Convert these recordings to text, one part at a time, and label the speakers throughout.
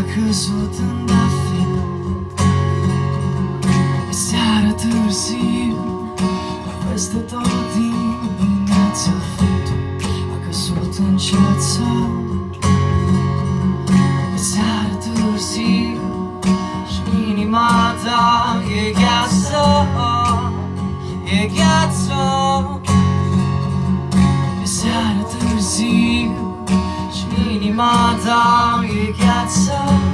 Speaker 1: căzut în dafin. E seară târziu, peste tot dimineața vântul a căzut încet. E seară târziu și inima ta e gheață, e gheață. E seară târziu și inima ta e gheață.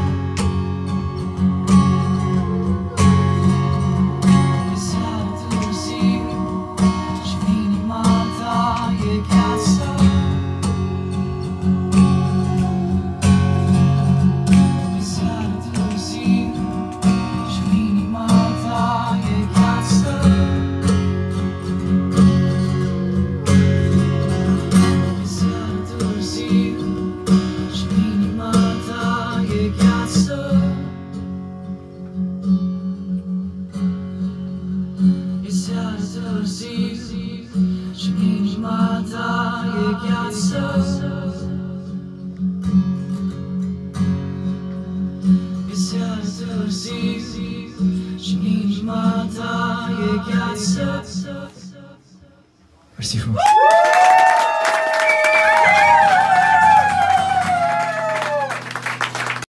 Speaker 1: E seară târziu și inima ta e gheață. E seară târziu și inima ta e gheață. E seară târziu și inima ta e gheață. E seară târziu și inima ta e gheață. E seară târziu și inima ta e gheață. Mersi frumos.